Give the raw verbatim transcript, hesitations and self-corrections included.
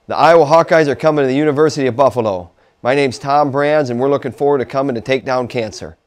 The Iowa Hawkeyes are coming to the University of Buffalo. My name's Tom Brands, and we're looking forward to coming to Takedown Cancer.